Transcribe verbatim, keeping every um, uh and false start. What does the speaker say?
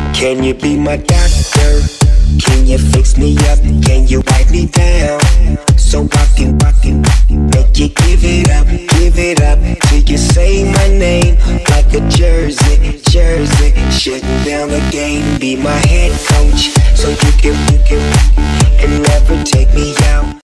Can you be my doctor? Can you fix me up? Can you wipe me down? So I can, I can make you give it up, give it up till you say my name like a jersey, jersey. Shutting down the game, be my head coach, so you can, you can, and never take me out.